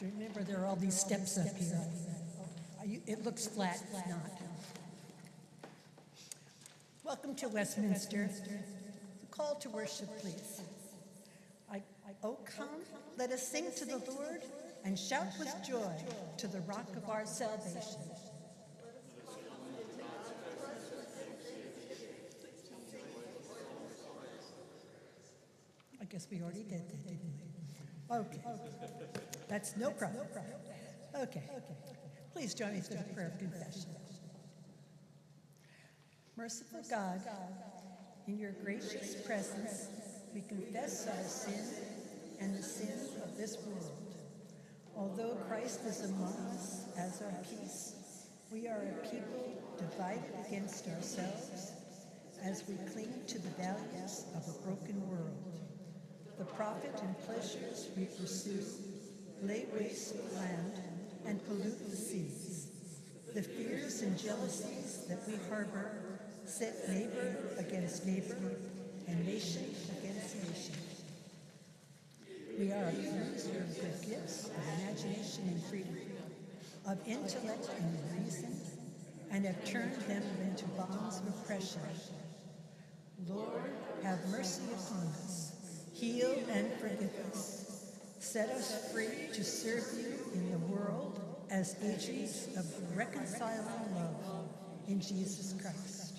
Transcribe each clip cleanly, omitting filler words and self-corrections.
Remember, there are all these steps up here. It looks flat, it's not. Welcome to Westminster. The call to worship, please. Oh, come, let us sing to the Lord and shout with joy to the rock of our salvation. I guess we already did that, didn't we? Okay. That's no problem. Okay. Please join me for the prayer of confession. Merciful God, in your gracious presence, we confess our sin and the sin of this world. Although Christ is among us as our peace, we are a people divided against ourselves as we cling to the values of a broken world. The profit and pleasures we pursue lay waste the land and pollute the seas. The fears and jealousies that we harbor set neighbor against neighbor and nation against nation. We are abused of good gifts of imagination and freedom, of intellect and reason, and have turned them into bonds of oppression. Lord, have mercy upon us. Heal and forgive us. Set us free to serve you in the world as agents of reconciling love in Jesus Christ.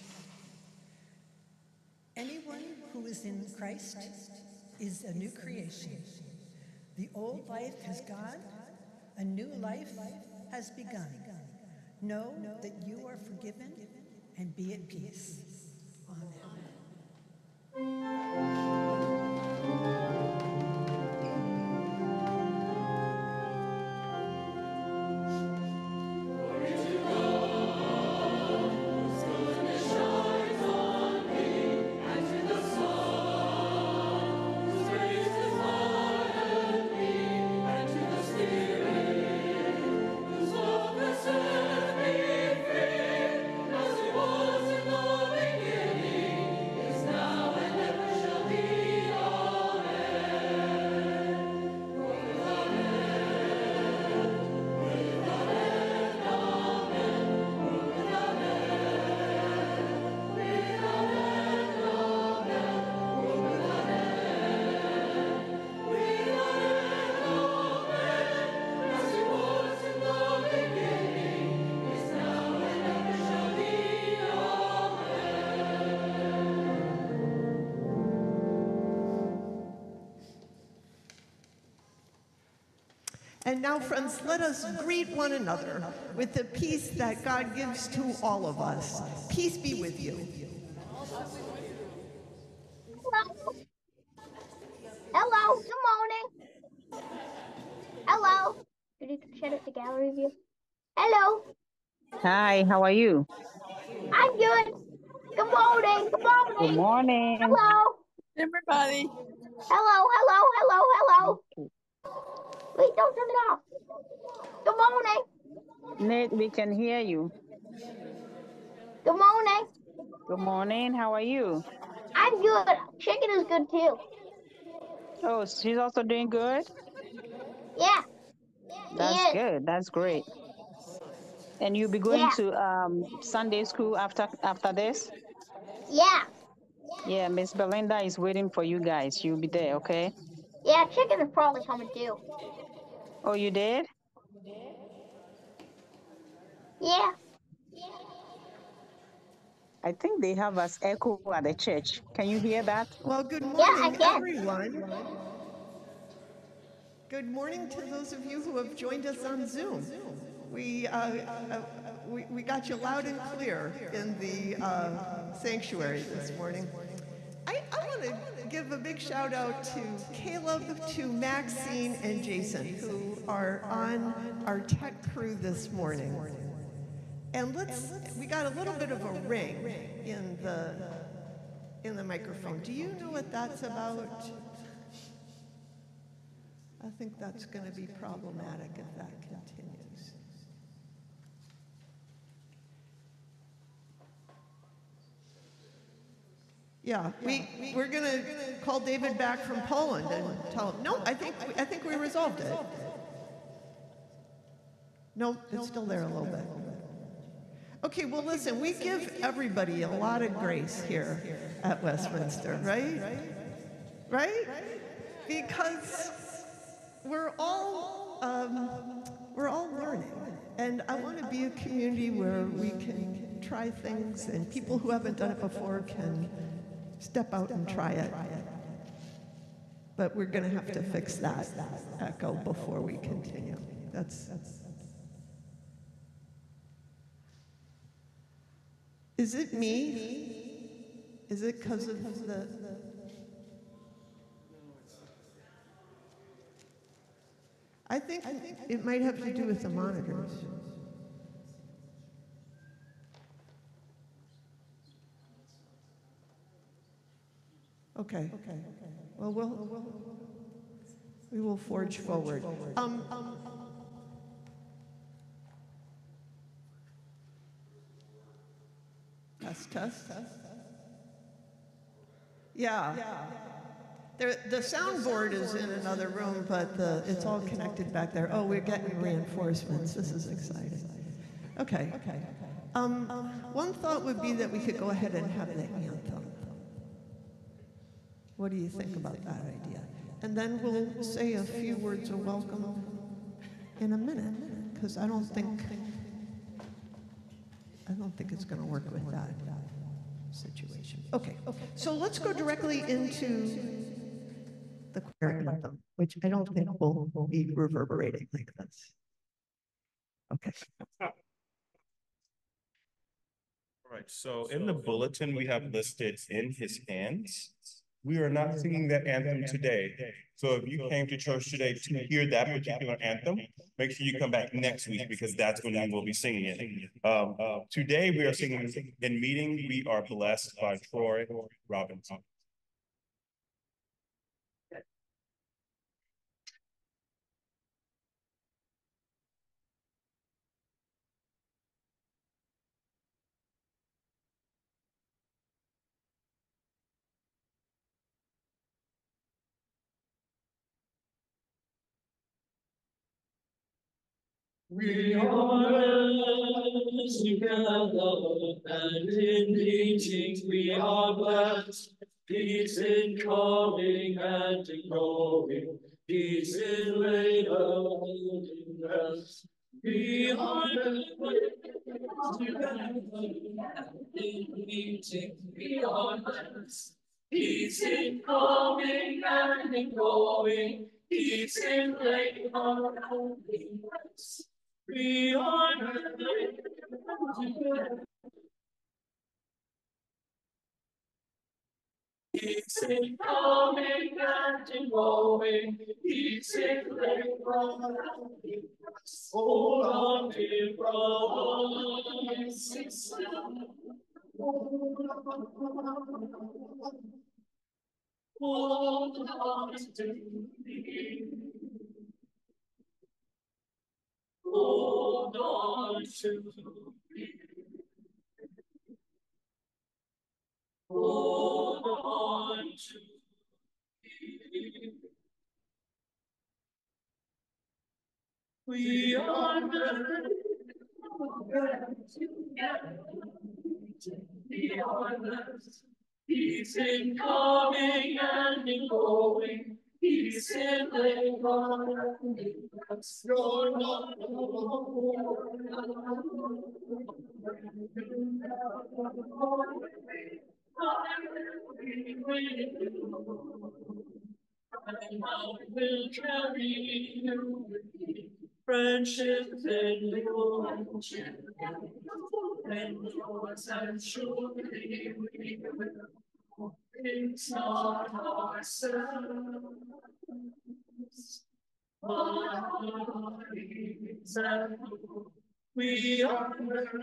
Anyone who is in Christ is a new creation. The old life has gone, a new life has begun. Know that you are forgiven and be at peace. Amen. And now, friends, let us greet one another with the peace that God gives to all of us. Peace be with you. Hello. Hello. Good morning. Hello. You need to shut up the gallery view. Hello. Hi, how are you? I'm good. Good morning. Good morning. Good morning. Hello. Everybody. Hello. Wait, don't turn it off. Good morning. Nate, we can hear you. Good morning. Good morning, how are you? I'm good. Chicken is good too. Oh, she's also doing good? Yeah. That's good, that's great. And you'll be going to Sunday school after this? Yeah. Yeah, Miss Belinda is waiting for you guys. You'll be there, okay? Yeah, Chicken is probably coming too. Oh, you did? Yeah. I think they have us echo at the church. Can you hear that? Well, good morning, I everyone. Good morning to those of you who have joined us on Zoom. We got you loud and clear in the sanctuary this morning. I want to give a big shout out to Caleb, to Maxine, and Jason, who are on our tech crew this morning. And we got a little bit of a ring in the microphone. Do you know what that's about? I think that's going to be problematic if that continues. Yeah, we're going to call David back from Poland and tell him. No, I think we resolved it. Nope, it's still there a little bit. Okay, well, listen, we give everybody a lot of grace here at Westminster, right? Right? Because we're all learning, and I want to be a community where we can try things, and people who haven't done it before can step out and try it. But we're going to have to fix that echo before we continue. That's. Is it me? Is it because of the? I think it might have to do with the monitors. Okay. Well, we will forge forward. Test. Yeah. The soundboard is in another room, but it's all connected back there. Oh, we're getting reinforcements. This is exciting. Okay. One thought would be that we could go ahead and have the anthem. What do you think about that idea? And then we'll say a few words of welcome in a minute, because I don't think it's going to work with that situation. Okay, so let's go directly into the choir anthem, which I don't think will be reverberating like this. Okay. All right, so in the bulletin we have listed "In His Hands." We are not singing that anthem today. So if you came to church today to hear that particular anthem, make sure you come back next week, because that's when we will be singing it. Today we are singing "In Meeting We Are Blessed" by Troy Robinson. We are together, and in meeting we are blessed. Peace in coming and in going, peace in labor and in rest. We are together, and in meeting we are blessed. Peace in coming and in going, peace in labor and in rest. We are together. Peace in coming and in going, peace in labor and in rest. Hold on, dear brothers and sisters. Hold on to me. Hold on to me. Hold on to me. We are together. We are blessed. Peace in coming and in going, peace in labor and in rest. You're not alone. And I will carry you with me. Friendship and friendship and yours, and surely we will. It's not ourselves, but we are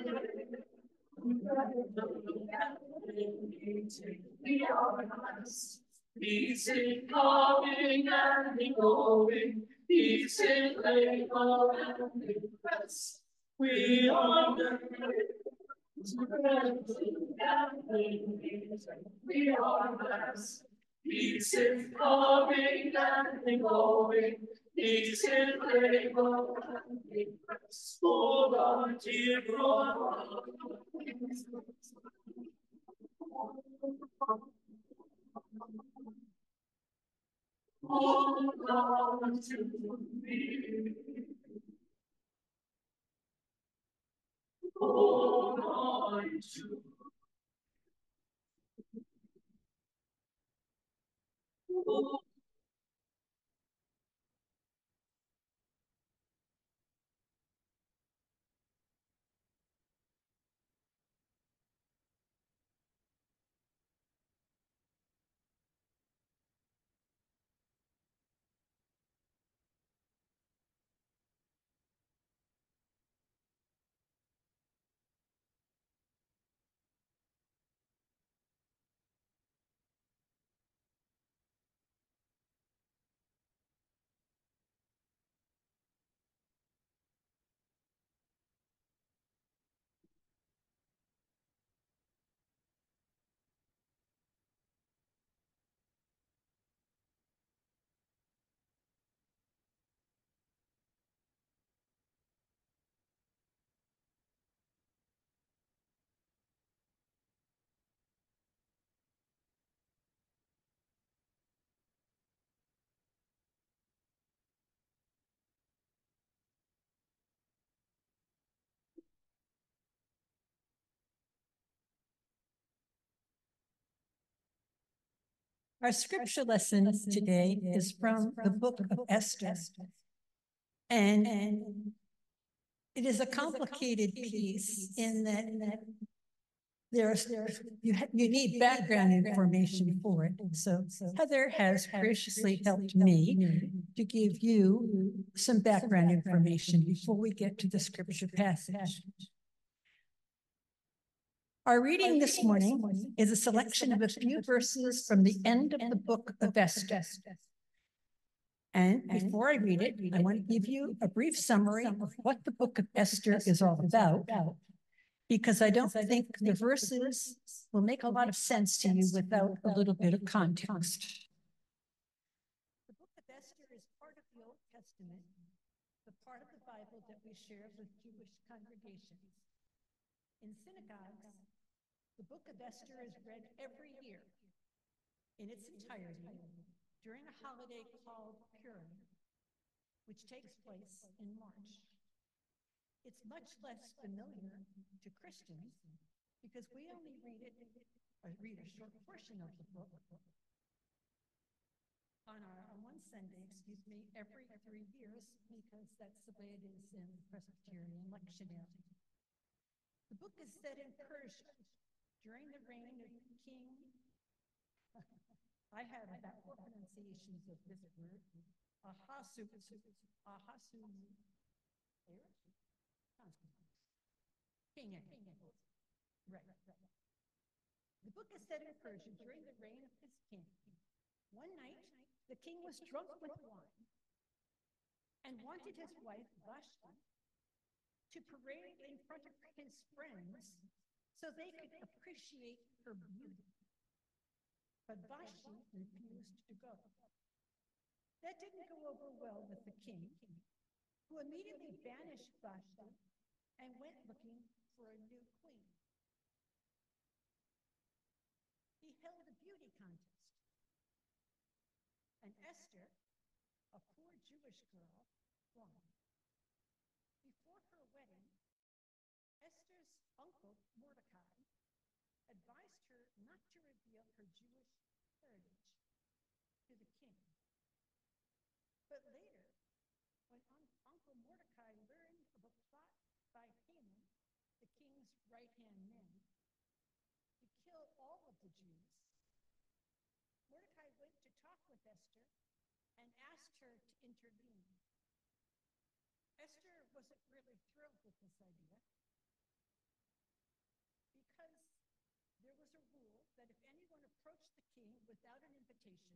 we are blessed. Peace in coming and in going, peace in labor and in rest. We are we are blessed. He's in coming and in going. He's in labor and in rest. Hold on, dear brother. Hold on to me. Hold on to me. Our scripture lesson today is from the book of Esther. And it is a complicated piece in that you need background information for it. So Heather has graciously helped me to give you some background information before we get to the scripture passage. Our reading this morning is a selection of a few verses from the end of the book of Esther. And before I read it, I want to give you a brief summary of what the book of Esther is all about, because I don't think the verses will make a lot of sense to you without a little bit of context. The book of Esther is part of the Old Testament, the part of the Bible that we share with Jewish congregations. In synagogues, the book of Esther is read every year in its entirety during a holiday called Purim, which takes place in March. It's much less familiar to Christians because we only read a short portion of the book on one Sunday, every 3 years, because that's the way it is in Presbyterian lectionary. The book is set in Persia during the reign of King, I have about 4 pronunciations of this word, Ahasuerus. King. Right. The book is set in Persia during the reign of this king. One night, the king was drunk with wine and wanted his wife Vashti to parade in front of his friends so they could appreciate her beauty. But Vashti refused to go. That didn't go over well with the king, who immediately banished Vashti and went looking for a new queen. He held a beauty contest, and Esther, a poor Jewish girl, won. Before her wedding, Esther's uncle, Mordecai, advised her not to reveal her Jewish heritage to the king. But later, when Uncle Mordecai learned of a plot by Haman, the king's right-hand man, to kill all of the Jews, Mordecai went to talk with Esther and asked her to intervene. Esther wasn't really thrilled with this idea because there was a rule that if anyone approached the king without an invitation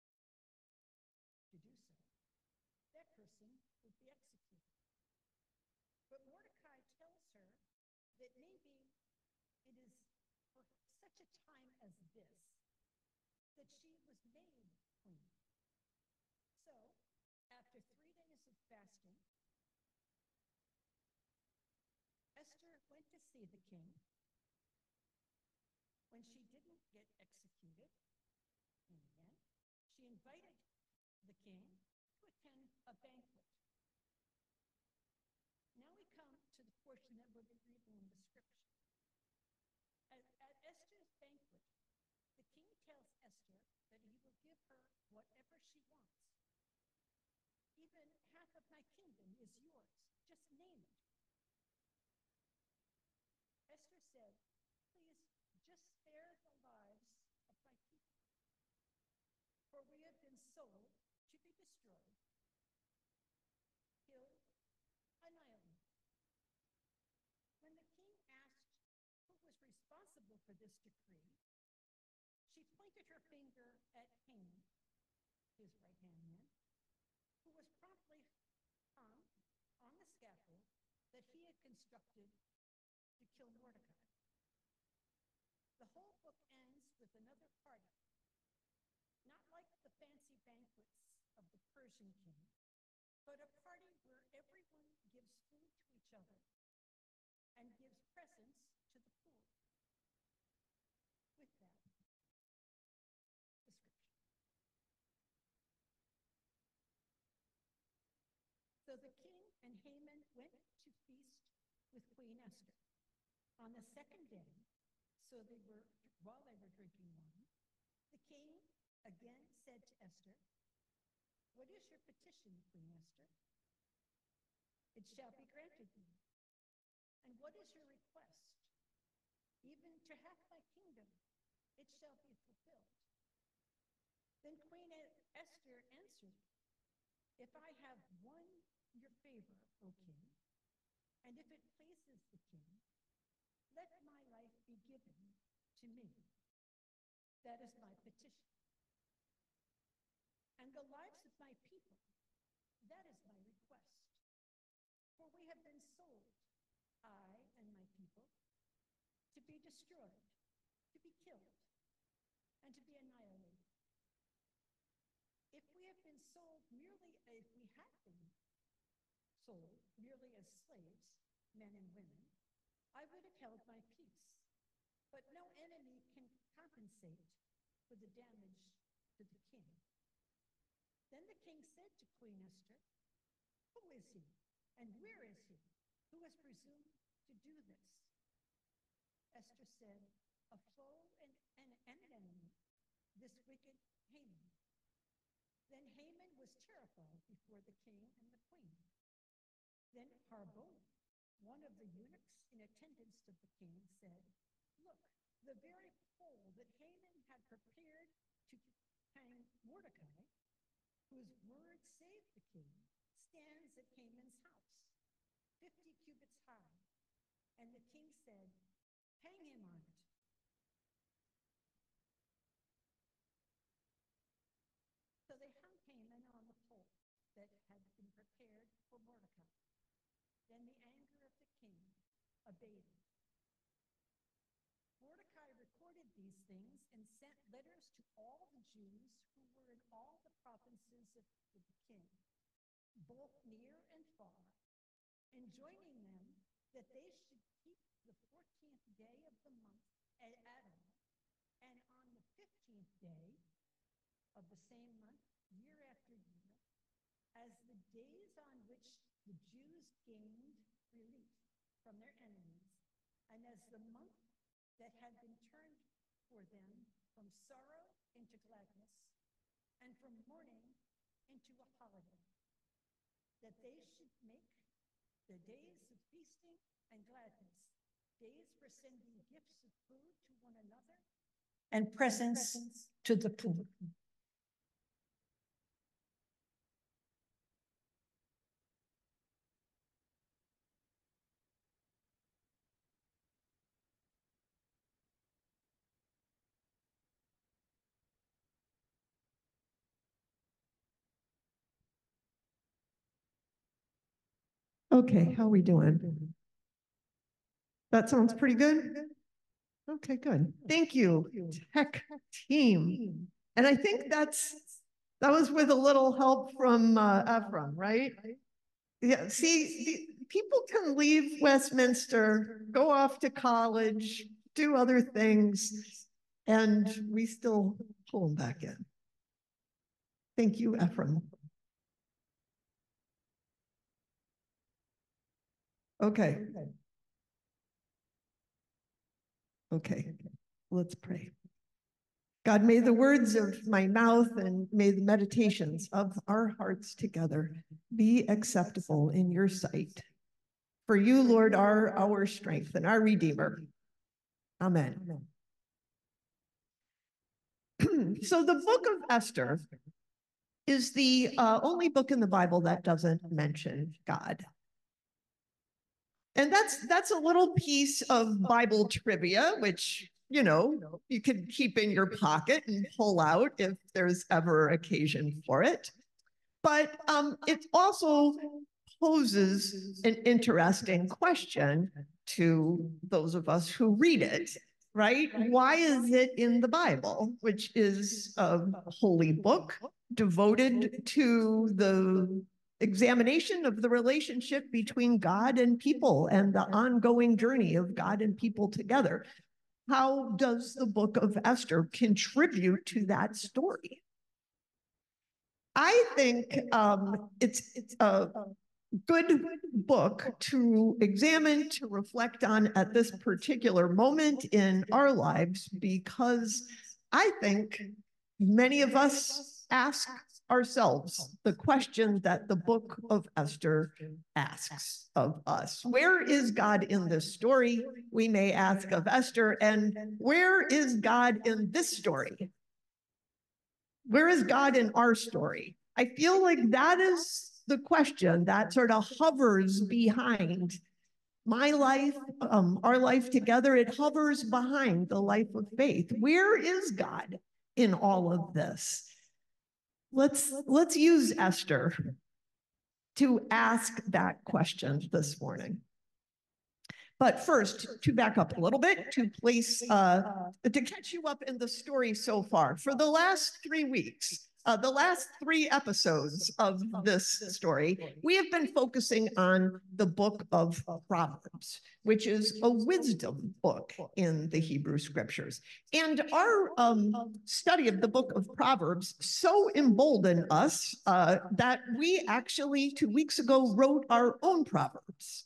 to do so, that person would be executed. But Mordecai tells her that maybe it is for such a time as this that she was made queen. So, after 3 days of fasting, Esther went to see the king. When she didn't get executed in the end, she invited the king to attend a banquet. Now we come to the portion that we'll be reading in the scripture. At Esther's banquet, the king tells Esther that he will give her whatever she wants. Even half of my kingdom is yours. Just name it. Esther said, please just spare the lives of my people, for we have been sold to be destroyed, killed, annihilated. When the king asked who was responsible for this decree, she pointed her finger at Haman, his right-hand man, who was promptly hung on the scaffold that he had constructed to kill Mordecai. The whole book ends with another party, not like the fancy banquets of the Persian king, but a party where everyone gives food to each other and gives presents to the poor. With that, the scripture. So the king and Haman went to feast with Queen Esther. On the second day, while they were drinking wine, the king again said to Esther, what is your petition, Queen Esther? It shall be granted you. And what is your request? Even to half my kingdom, it shall be fulfilled. Then Queen Esther answered, if I have won your favor, O king, and if it pleases the king, let my life be given to me. That is my petition. And the lives of my people, that is my request. For we have been sold, I and my people, to be destroyed, to be killed, and to be annihilated. If we had been sold merely as slaves, men and women, I would have held my peace. But no enemy can compensate for the damage to the king. Then the king said to Queen Esther, who is he, and where is he, who has presumed to do this? Esther said, a foe and an enemy, this wicked Haman. Then Haman was terrified before the king and the queen. Then Harbona, one of the eunuchs in attendance to the king, said, look, the very pole that Haman had prepared to hang Mordecai, whose word saved the king, stands at Haman's house, 50 cubits high. And the king said, hang him on it. So they hung Haman on the pole that had been prepared for Mordecai. Then the anger of the king abated. Mordecai recorded these things and sent letters to all the Jews who were in all the provinces of the king, both near and far, enjoining them that they should keep the 14th day of the month Adar, and on the 15th day of the same month, year after year, as the days on which the Jews gained relief from their enemies, and as the month that had been turned for them from sorrow into gladness, and from mourning into a holiday, that they should make the days of feasting and gladness, days for sending gifts of food to one another, and presents to the poor. Okay, how are we doing? That sounds pretty good? Okay, good. Thank you, tech team. And I think that was with a little help from Ephraim, right? Yeah, see, people can leave Westminster, go off to college, do other things, and we still pull them back in. Thank you, Ephraim. Okay. Okay, let's pray. God, may the words of my mouth and may the meditations of our hearts together be acceptable in your sight. For you, Lord, are our strength and our Redeemer. Amen. So the book of Esther is the only book in the Bible that doesn't mention God. And that's a little piece of Bible trivia, which, you know, you could keep in your pocket and pull out if there's ever occasion for it. But it also poses an interesting question to those of us who read it, right? Why is it in the Bible, which is a holy book devoted to the examination of the relationship between God and people and the ongoing journey of God and people together? How does the book of Esther contribute to that story? I think it's a good book to examine, to reflect on at this particular moment in our lives, because I think many of us ask ourselves the question that the book of Esther asks of us. Where is God in this story? We may ask of Esther, and where is God in this story? Where is God in our story? I feel like that is the question that sort of hovers behind my life, our life together. It hovers behind the life of faith. Where is God in all of this? Let's use Esther to ask that question this morning. But first, to back up a little bit, to place, to catch you up in the story so far. For the last 3 weeks, the last 3 episodes of this story, we have been focusing on the book of Proverbs, which is a wisdom book in the Hebrew scriptures. And our study of the book of Proverbs so emboldened us that we actually 2 weeks ago wrote our own Proverbs.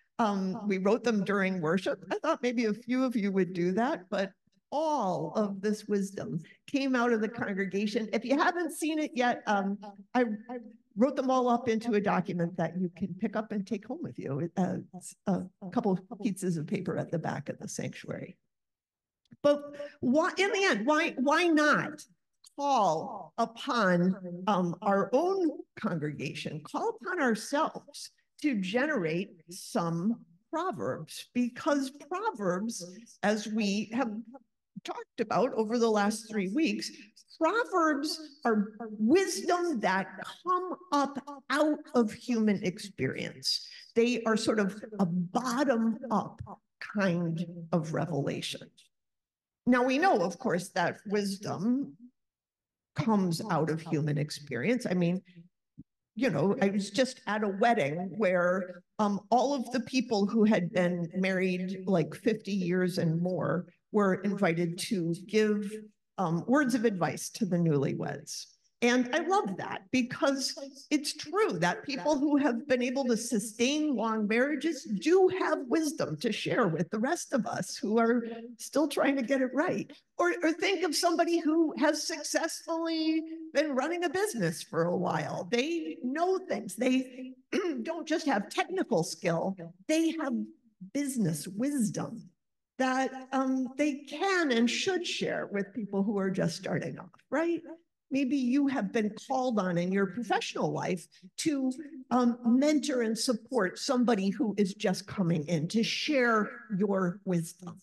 We wrote them during worship. I thought maybe a few of you would do that, but all of this wisdom came out of the congregation. If you haven't seen it yet, I wrote them all up into a document that you can pick up and take home with you. It's a couple of pieces of paper at the back of the sanctuary. But why, in the end, why not call upon our own congregation, call upon ourselves to generate some Proverbs? Because Proverbs, as we have talked about over the last 3 weeks, Proverbs are wisdom that come up out of human experience. They are sort of a bottom-up kind of revelation. Now, we know, of course, that wisdom comes out of human experience. I mean, you know, I was just at a wedding where all of the people who had been married like 50 years and more were invited to give words of advice to the newlyweds. And I love that, because it's true that people who have been able to sustain long marriages do have wisdom to share with the rest of us who are still trying to get it right. Or think of somebody who has successfully been running a business for a while. They know things. They don't just have technical skill, they have business wisdom that they can and should share with people who are just starting off, right? Maybe you have been called on in your professional life to mentor and support somebody who is just coming in, to share your wisdom.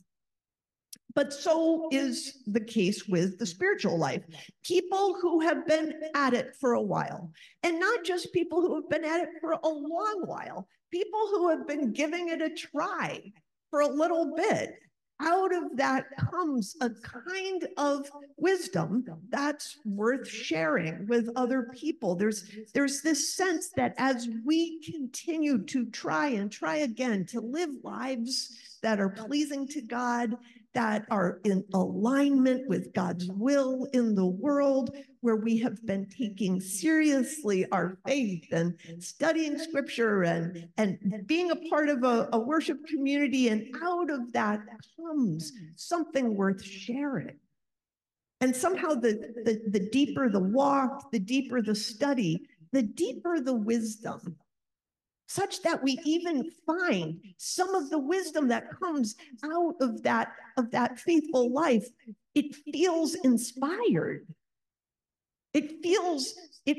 But so is the case with the spiritual life. People who have been at it for a while, and not just people who have been at it for a long while, people who have been giving it a try for a little bit. out of that comes a kind of wisdom that's worth sharing with other people. There's this sense that as we continue to try again to live lives that are pleasing to God, that are in alignment with God's will in the world, where we have been taking seriously our faith and studying scripture and being a part of a worship community, and out of that comes something worth sharing. And somehow the deeper the walk, the deeper the study, the deeper the wisdom, such that we even find some of the wisdom that comes out of that faithful life. It feels inspired. It feels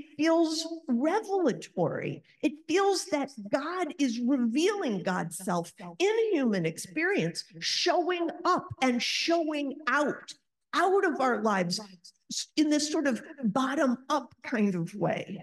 revelatory. It feels that God is revealing God's self in human experience, showing up and showing out of our lives in this sort of bottom-up kind of way.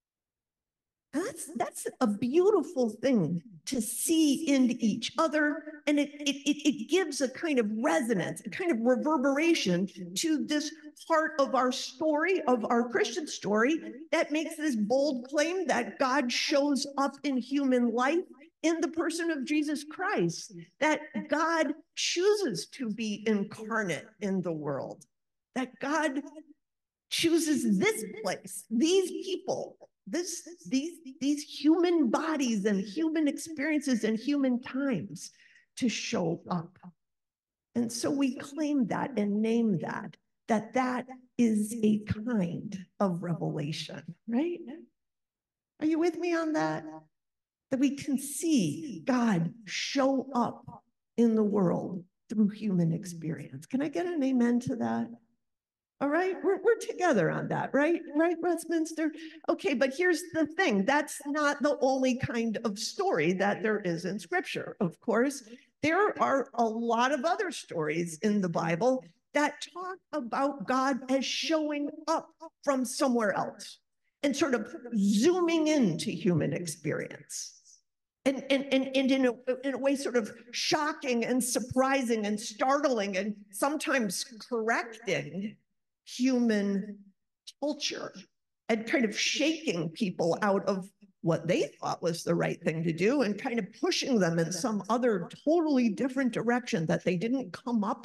That's a beautiful thing to see in each other, and it gives a kind of resonance, a kind of reverberation to this part of our story, of our Christian story, that makes this bold claim that God shows up in human life in the person of Jesus Christ, that God chooses to be incarnate in the world, that God chooses this place, these people, these human bodies and human experiences and human times to show up. And so we claim that and name that is a kind of revelation, right? Are you with me on that? That we can see God show up in the world through human experience. Can I get an amen to that? All right, we're together on that, right? Right, Westminster? Okay, but here's the thing. That's not the only kind of story that there is in Scripture, of course. There are a lot of other stories in the Bible that talk about God as showing up from somewhere else and sort of zooming into human experience. And in a way sort of shocking and surprising and startling and sometimes correcting human culture and kind of shaking people out of what they thought was the right thing to do and kind of pushing them in some other totally different direction that they didn't come up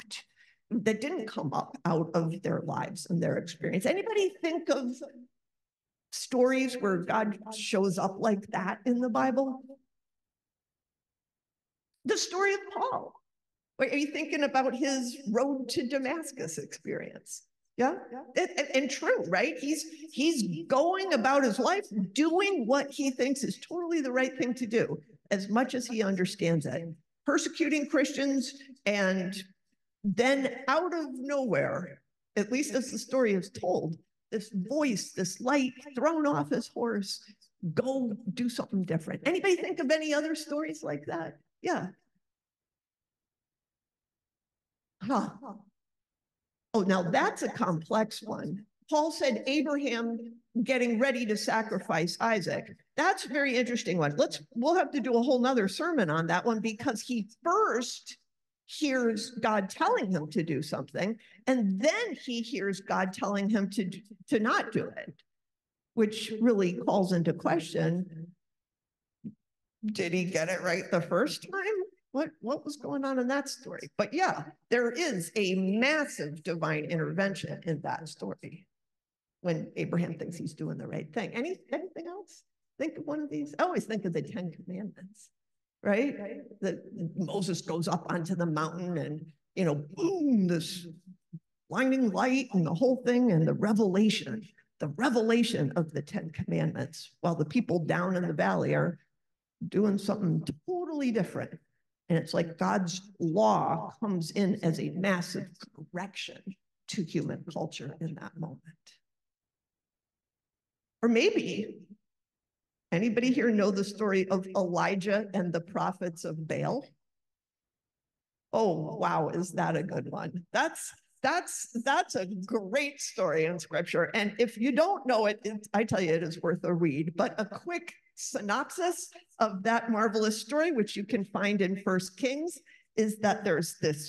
out of their lives and their experience. Anybody think of stories where God shows up like that in the Bible? The story of Paul. Are you thinking about his road to Damascus experience? Yeah, and true, right? He's going about his life doing what he thinks is totally the right thing to do, as much as he understands it, persecuting Christians, and then out of nowhere, at least as the story is told, this voice, this light thrown off his horse, go do something different. Anybody think of any other stories like that? Yeah. Huh. Oh, now that's a complex one. Paul said Abraham getting ready to sacrifice Isaac. That's a very interesting one. We'll have to do a whole nother sermon on that one, because he first hears God telling him to do something, and then he hears God telling him to not do it, which really calls into question, did he get it right the first time? What was going on in that story? But yeah, there is a massive divine intervention in that story when Abraham thinks he's doing the right thing. Anything else? Think of one of these. I always think of the 10 Commandments, right? Moses goes up onto the mountain and, boom, this blinding light and the whole thing, and the revelation of the 10 Commandments, while the people down in the valley are doing something totally different. And it's like God's law comes in as a massive correction to human culture in that moment. Or maybe, anybody here know the story of Elijah and the prophets of Baal? Oh, wow, is that a good one? That's a great story in Scripture. And if you don't know it, I tell you, it is worth a read. But a quick synopsis of that marvelous story, which you can find in 1 Kings, is that there's this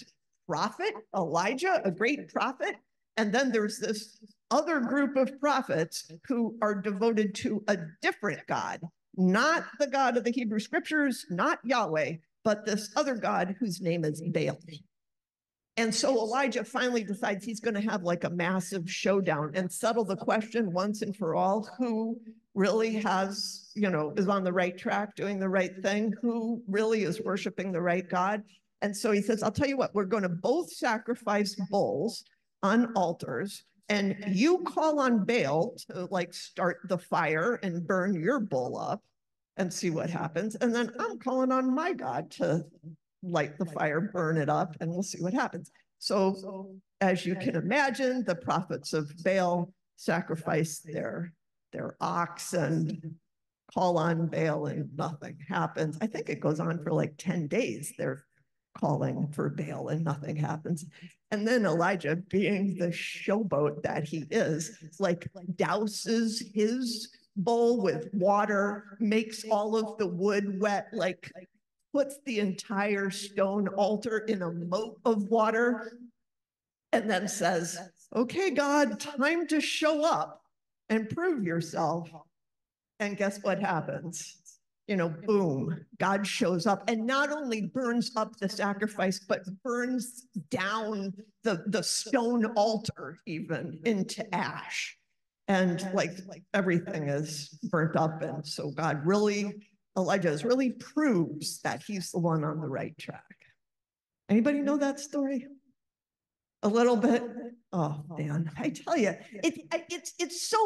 prophet, Elijah, a great prophet. And then there's this other group of prophets who are devoted to a different God, not the God of the Hebrew scriptures, not Yahweh, but this other God whose name is Baal. And so Elijah finally decides he's going to have like a massive showdown and settle the question once and for all, who really has, is on the right track, doing the right thing, who really is worshiping the right God. And so he says, I'll tell you what, we're going to both sacrifice bulls on altars, and you call on Baal to like start the fire and burn your bull up and see what happens. And then I'm calling on my God to light the fire, burn it up, and we'll see what happens. So as you can imagine, the prophets of Baal sacrifice their ox and call on Baal, and nothing happens. I think it goes on for like 10 days. They're calling for Baal and nothing happens. And then Elijah, being the showboat that he is, like douses his bowl with water, makes all of the wood wet, like puts the entire stone altar in a moat of water, and then says, okay, God, time to show up and prove yourself. And guess what happens? Boom, God shows up and not only burns up the sacrifice, but burns down the stone altar even into ash. And like everything is burnt up. And so Elijah really proves that he's the one on the right track. Anybody know that story? A little bit? Oh man, I tell you, it's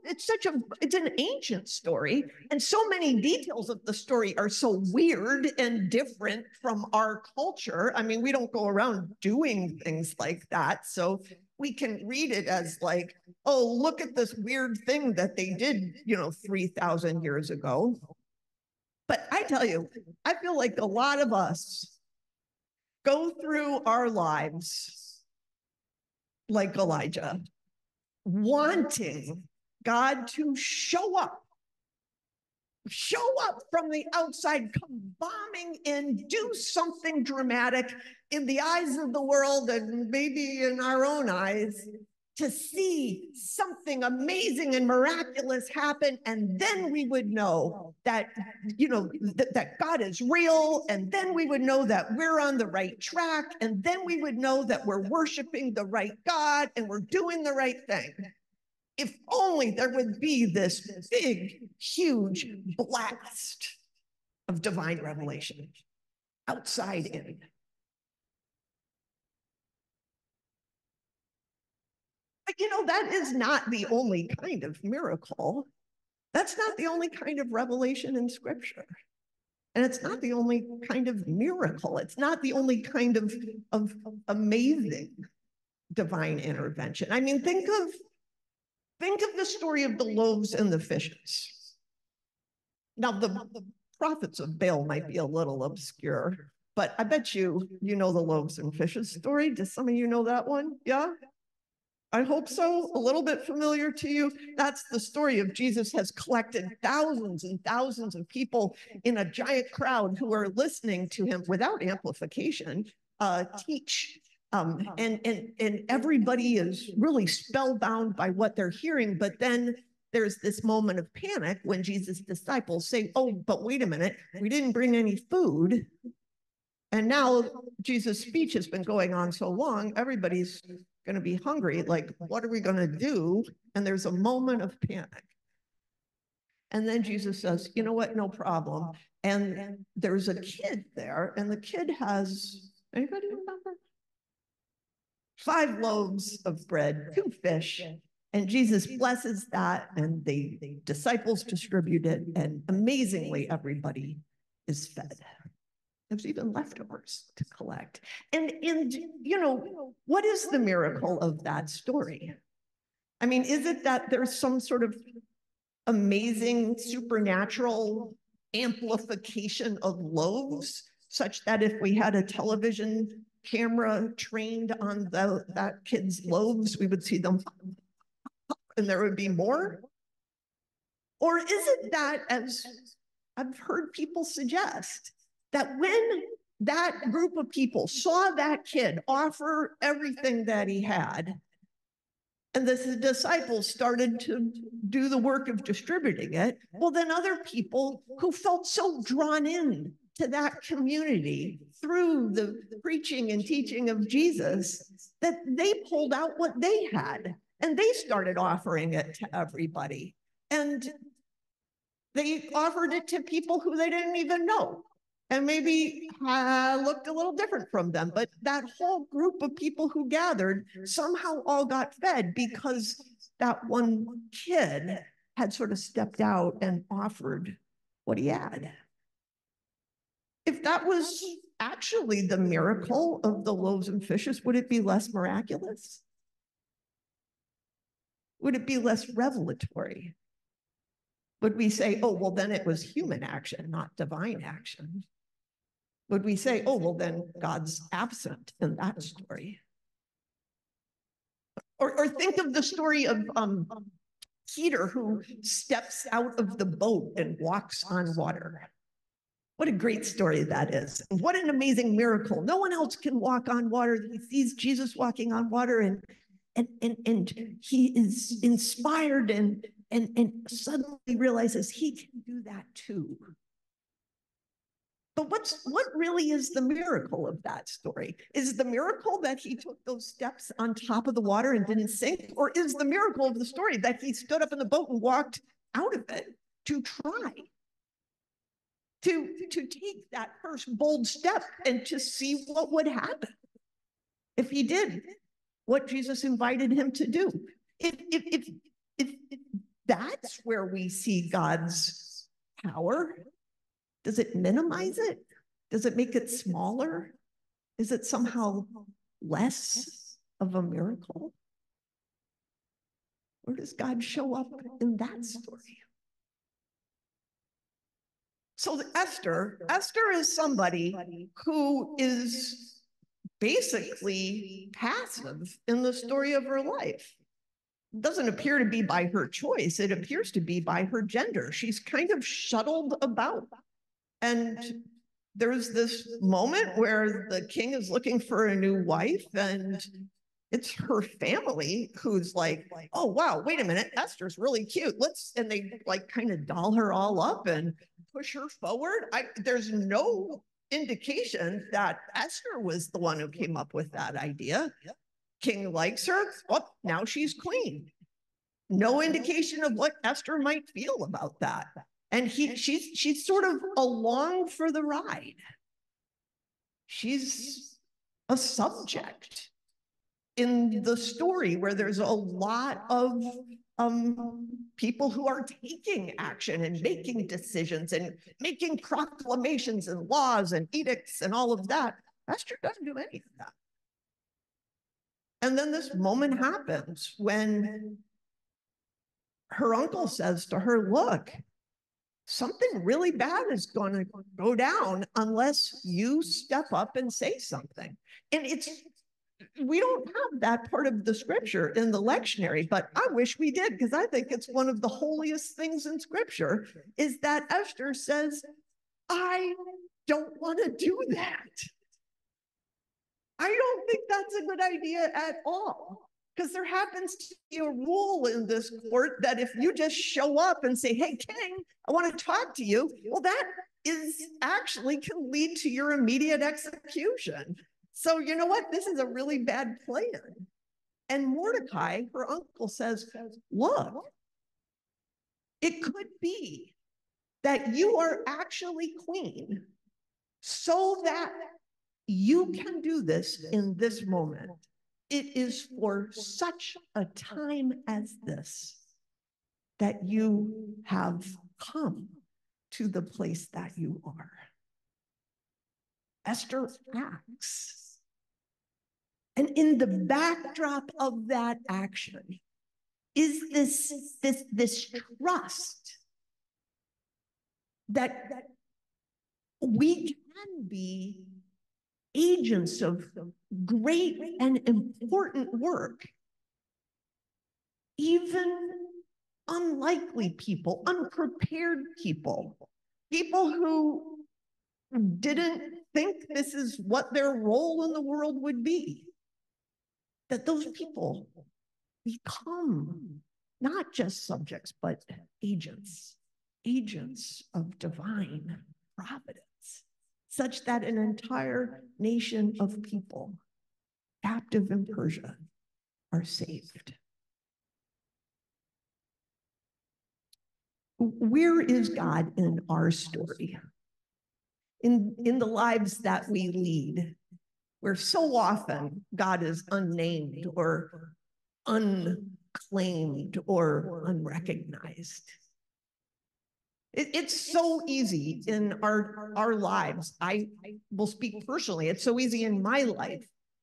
an ancient story, and so many details of the story are so weird and different from our culture. I mean, we don't go around doing things like that, so we can read it as like, oh, look at this weird thing that they did, 3,000 years ago. But I tell you, I feel like a lot of us go through our lives like Elijah, wanting God to show up from the outside, come bombing in, do something dramatic in the eyes of the world and maybe in our own eyes, to see something amazing and miraculous happen. And then we would know that, that God is real. And then we would know that we're on the right track. And then we would know that we're worshiping the right God and we're doing the right thing. If only there would be this big, huge blast of divine revelation, outside in. But that is not the only kind of miracle. That's not the only kind of revelation in Scripture. And it's not the only kind of miracle. It's not the only kind of amazing divine intervention. I mean, think of the story of the loaves and the fishes. Now, the prophets of Baal might be a little obscure, but I bet you know the loaves and fishes story. Does some of you know that one? Yeah? I hope so. A little bit familiar to you. That's the story of Jesus has collected thousands and thousands of people in a giant crowd who are listening to him without amplification teach. And everybody is really spellbound by what they're hearing. But then there's this moment of panic when Jesus' disciples say, oh, but wait a minute, we didn't bring any food. And now Jesus' speech has been going on so long, everybody's going to be hungry. Like, what are we going to do? And there's a moment of panic. And then Jesus says, you know what? No problem. And there's a kid there, and the kid has, anybody remember? 5 loaves of bread, 2 fish. And Jesus blesses that, and the disciples distribute it, and amazingly, everybody is fed. There's even leftovers to collect. And what is the miracle of that story? I mean, is it that there's some sort of amazing supernatural amplification of loaves, such that if we had a television camera trained on that kid's loaves, we would see them and there would be more? Or is it that, as I've heard people suggest, that when that group of people saw that kid offer everything that he had, and the disciples started to do the work of distributing it, well, then other people who felt so drawn in to that community through the preaching and teaching of Jesus that they pulled out what they had and they started offering it to everybody. And they offered it to people who they didn't even know and maybe looked a little different from them. But that whole group of people who gathered somehow all got fed because that one kid had sort of stepped out and offered what he had. If that was actually the miracle of the loaves and fishes, would it be less miraculous? Would it be less revelatory? Would we say, oh, well, then it was human action, not divine action? Would we say, oh, well, then God's absent in that story? Or think of the story of Peter, who steps out of the boat and walks on water. What a great story that is. And what an amazing miracle. No one else can walk on water. He sees Jesus walking on water and he is inspired and suddenly realizes he can do that too. But what really is the miracle of that story? Is the miracle that he took those steps on top of the water and didn't sink? Or is the miracle of the story that he stood up in the boat and walked out of it to try? To take that first bold step and to see what would happen if he did what Jesus invited him to do. If that's where we see God's power, does it minimize it? Does it make it smaller? Is it somehow less of a miracle? Where does God show up in that story? So Esther is somebody who is basically passive in the story of her life. It doesn't appear to be by her choice. It appears to be by her gender. She's kind of shuttled about. And there's this moment where the king is looking for a new wife, and it's her family who's like, oh, wow, wait a minute, Esther's really cute. And they like kind of doll her all up and push her forward. There's no indication that Esther was the one who came up with that idea. King likes her. Oh, now she's queen. No indication of what Esther might feel about that. And she's sort of along for the ride. She's a subject in the story where there's a lot of people who are taking action and making decisions and making proclamations and laws and edicts and all of that. Esther doesn't do any of that. And then this moment happens when her uncle says to her, look, something really bad is going to go down unless you step up and say something. And we don't have that part of the scripture in the lectionary, but I wish we did, because I think it's one of the holiest things in scripture is that Esther says, I don't want to do that. I don't think that's a good idea at all, because there happens to be a rule in this court that if you just show up and say, hey, king, I want to talk to you, well, that actually can lead to your immediate execution. So you know what? This is a really bad plan. And Mordecai, her uncle, says, look, it could be that you are actually queen so that you can do this in this moment. It is for such a time as this that you have come to the place that you are. Esther acts. And in the backdrop of that action is this trust that we can be agents of great and important work, even unlikely people, unprepared people, people who didn't think this is what their role in the world would be. That those people become not just subjects, but agents of divine providence, such that an entire nation of people captive in Persia are saved. Where is God in our story? In the lives that we lead, where so often God is unnamed or unclaimed or unrecognized. It's so easy in our lives. I will speak personally. It's so easy in my life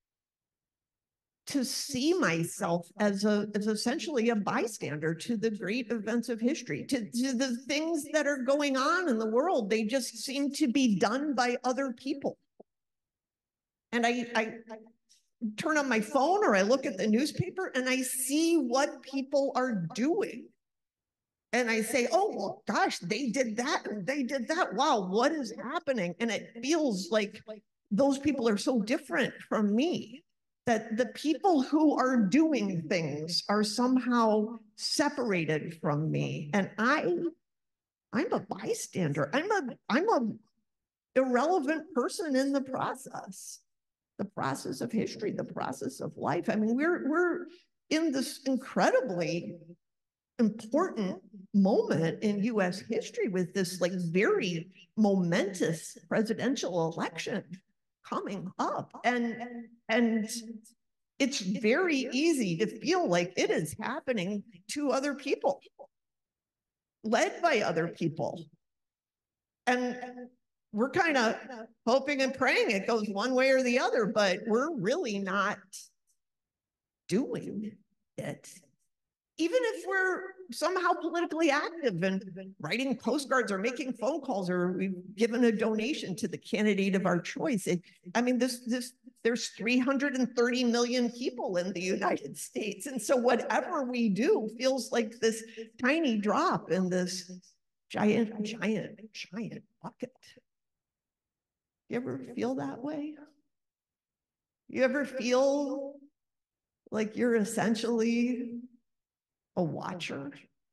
to see myself as essentially a bystander to the great events of history, to the things that are going on in the world. They just seem to be done by other people. And I turn on my phone or I look at the newspaper and I see what people are doing. And I say, oh, well, gosh, they did that and they did that. Wow, what is happening? And it feels like those people are so different from me, that the people who are doing things are somehow separated from me. And I'm a bystander. I'm a irrelevant person in the process of history, the process of life. I mean, we're in this incredibly important moment in US history with this like very momentous presidential election coming up. And it's very easy to feel like it is happening to other people, led by other people. And we're kind of hoping and praying it goes one way or the other, but we're really not doing it. Even if we're somehow politically active and writing postcards or making phone calls, or we've given a donation to the candidate of our choice. There's 330 million people in the United States. And so whatever we do feels like this tiny drop in this giant bucket. You ever feel that way? You ever feel like you're essentially a watcher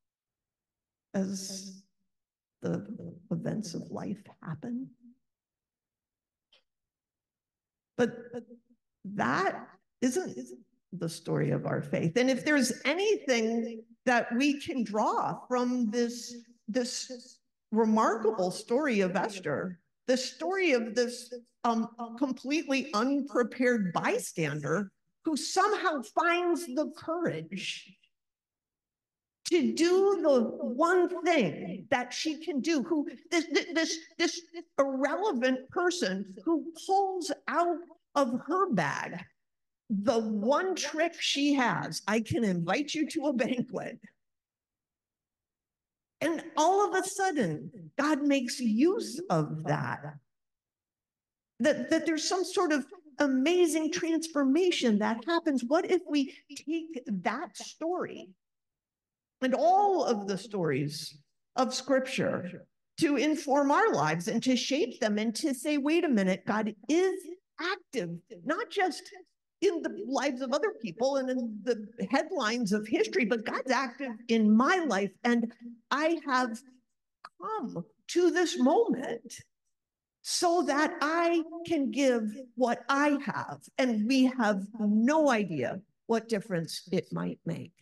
as the events of life happen? But that isn't the story of our faith. And if there's anything that we can draw from this remarkable story of Esther, the story of this completely unprepared bystander who somehow finds the courage to do the one thing that she can do, who this irrelevant person who pulls out of her bag the one trick she has: I can invite you to a banquet. And all of a sudden, God makes use of that. That there's some sort of amazing transformation that happens. What if we take that story and all of the stories of Scripture to inform our lives and to shape them and to say, wait a minute, God is active, not just in the lives of other people and in the headlines of history, but God's active in my life. And I have come to this moment so that I can give what I have. And we have no idea what difference it might make.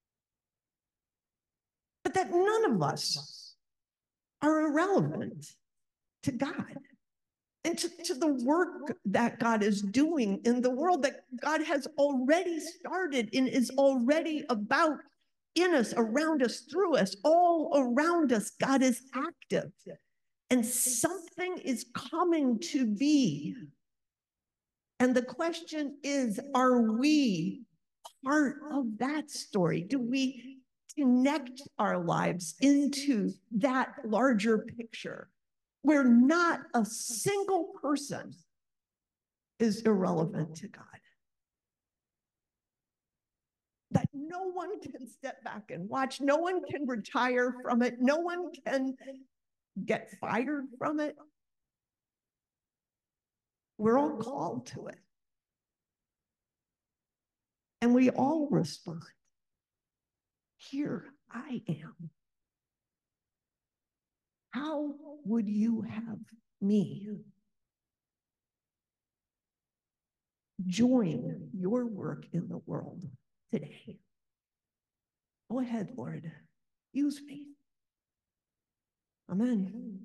But that none of us are irrelevant to God and to the work that God is doing in the world, that God has already started and is already about in us, around us, through us, all around us. God is active, and something is coming to be. And the question is, are we part of that story? Do we connect our lives into that larger picture where not a single person is irrelevant to God? That no one can step back and watch, no one can retire from it, no one can get fired from it. We're all called to it. And we all respond. Here I am. How would you have me join your work in the world today? Go ahead, Lord. Use me. Amen.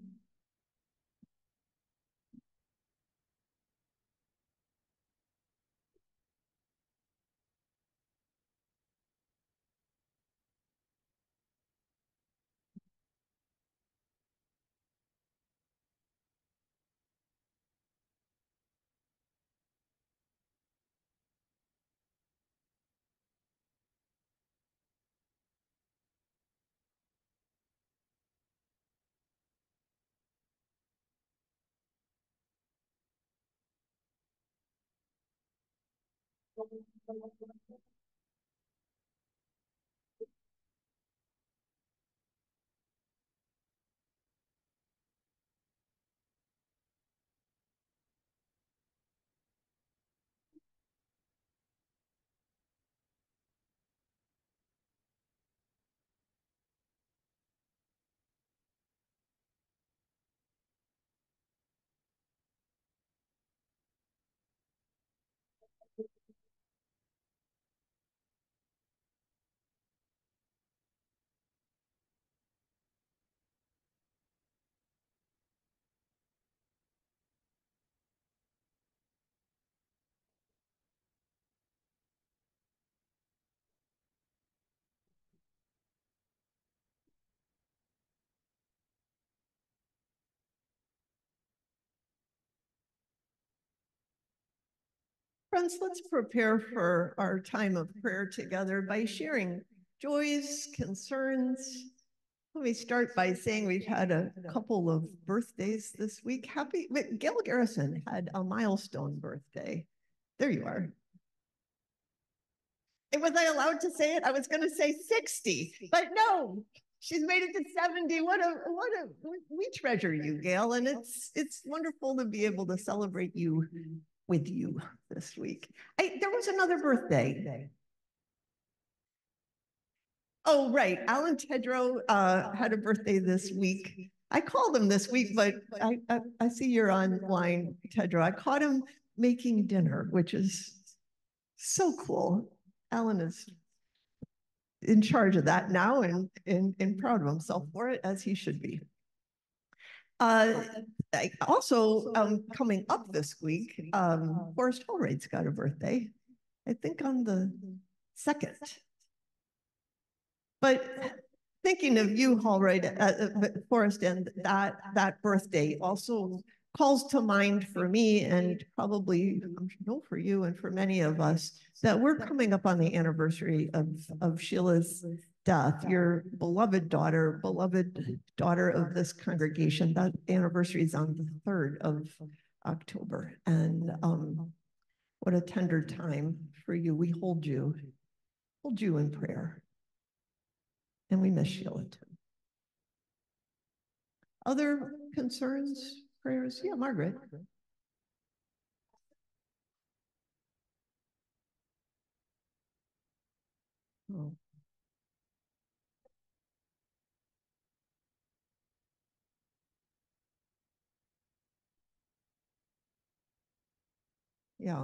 Friends, let's prepare for our time of prayer together by sharing joys, concerns. Let me start by saying we've had a couple of birthdays this week. Gail Garrison had a milestone birthday. There you are. And was I allowed to say it? I was going to say 60, but no, she's made it to 70. We treasure you, Gail, and it's wonderful to be able to celebrate you with you this week. There was another birthday. Oh, right. Alan Tedrow had a birthday this week. I called him this week, but I see you're online, Tedrow. I caught him making dinner, which is so cool. Alan is in charge of that now and proud of himself for it, as he should be. Also, coming up this week, Forrest Holroyd's got a birthday, I think on the 2nd. But thinking of you, Holroyd, Forrest, and that birthday also calls to mind for me, and probably for you and for many of us, that we're coming up on the anniversary of Sheila's death, your beloved daughter of this congregation. That anniversary is on the 3rd of October. And what a tender time for you. We hold you in prayer. And we miss Sheila too. Other concerns, prayers? Yeah, Margaret. Oh. Yeah.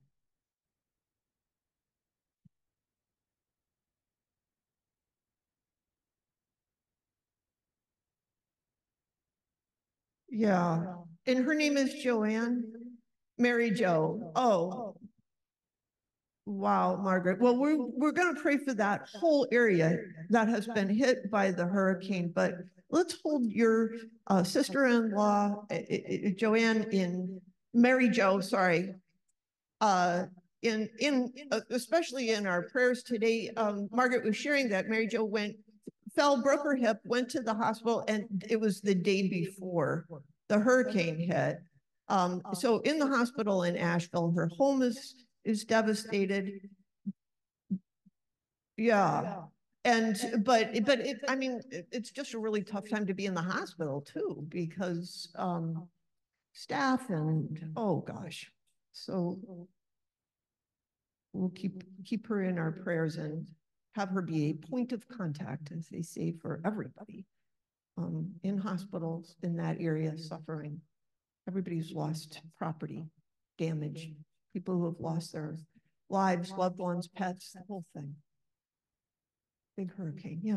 Yeah. And her name is Joanne? Mary Jo. Oh. Wow, Margaret. Well, we're going to pray for that whole area that has been hit by the hurricane, but let's hold your sister-in-law, Joanne, Mary Jo, sorry, especially in our prayers today. Margaret was sharing that Mary Jo broke her hip, went to the hospital, and it was the day before the hurricane hit. So in the hospital in Asheville, her home is devastated. Yeah. But it's just a really tough time to be in the hospital too, because staff, and oh gosh. So we'll keep her in our prayers and have her be a point of contact, as they say, for everybody in hospitals in that area suffering. Everybody's lost property damage, people who have lost their lives, loved ones, pets, the whole thing. Big hurricane, yeah.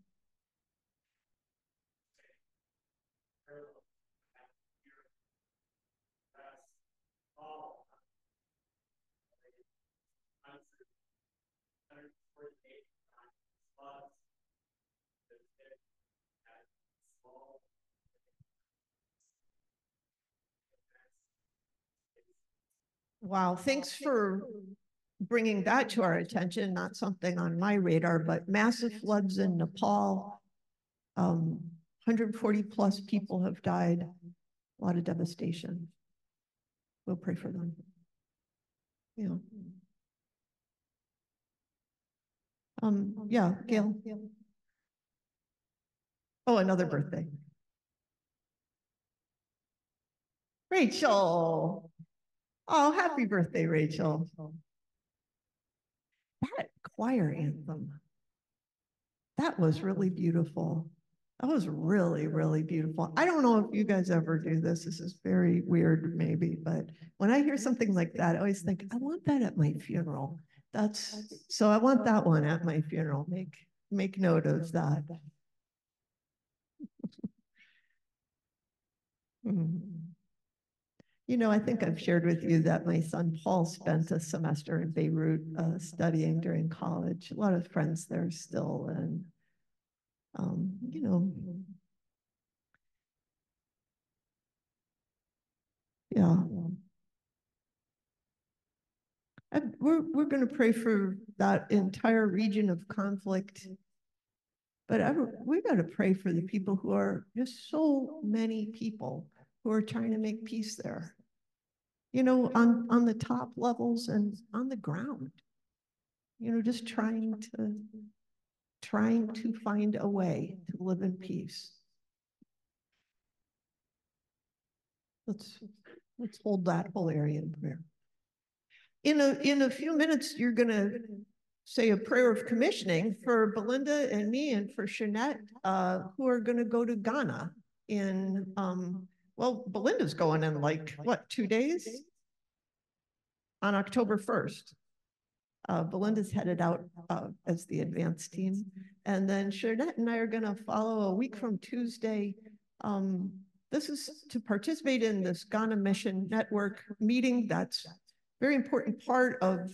Wow, thanks for bringing that to our attention. Not something on my radar, but massive floods in Nepal. 140 plus people have died. A lot of devastation. We'll pray for them. Yeah. Yeah, Gail. Oh, another birthday. Rachel. Oh, happy birthday, Rachel. That choir anthem, that was really beautiful. That was really, really beautiful. I don't know if you guys ever do this. This is very weird, maybe, but when I hear something like that, I always think, I want that at my funeral. So I want that one at my funeral. Make note of that. You know, I think I've shared with you that my son Paul spent a semester in Beirut studying during college. A lot of friends there still, and you know, yeah. We're going to pray for that entire region of conflict, but we got to pray for the people who are just so many people who are trying to make peace there. You know, on the top levels and on the ground. You know, just trying to find a way to live in peace. Let's hold that whole area in prayer. In a few minutes, you're going to say a prayer of commissioning for Belinda and me and for Shanette, who are going to go to Ghana in, well, Belinda's going in like, what, 2 days? On October 1st. Belinda's headed out as the advanced team. And then Shanette and I are going to follow a week from Tuesday. This is to participate in this Ghana Mission Network meeting. That's a very important part of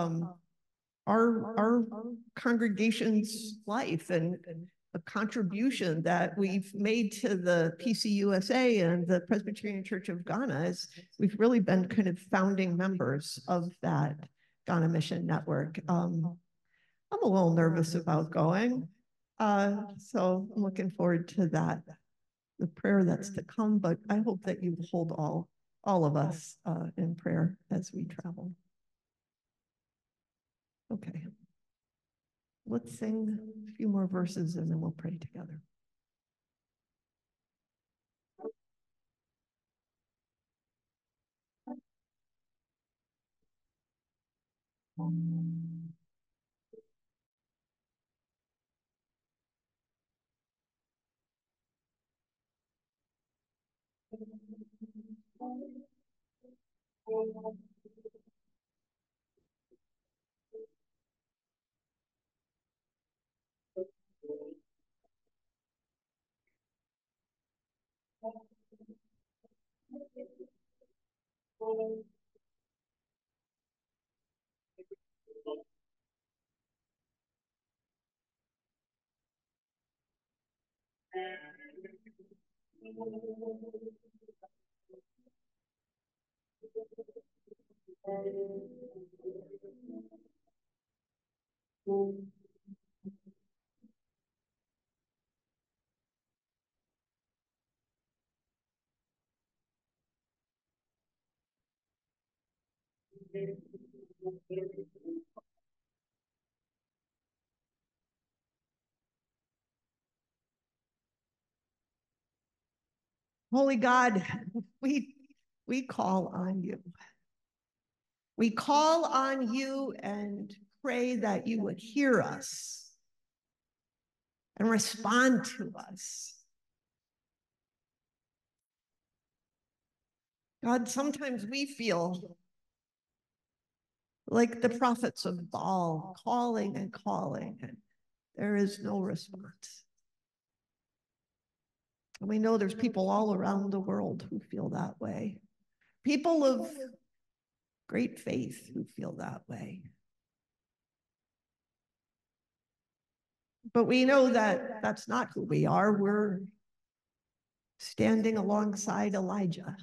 our congregation's life and a contribution that we've made to the PCUSA and the Presbyterian Church of Ghana is we've really been kind of founding members of that Ghana Mission Network. I'm a little nervous about going. So I'm looking forward to that, the prayer that's to come, but I hope that you hold all of us in prayer as we travel. Okay. Let's sing a few more verses and then we'll pray together. Holy God, we we call on you. We call on you and pray that you would hear us and respond to us. God, sometimes we feel like the prophets of Baal, calling and calling, and there is no response. And we know there's people all around the world who feel that way. People of great faith who feel that way. But we know that that's not who we are. We're standing alongside Elijah.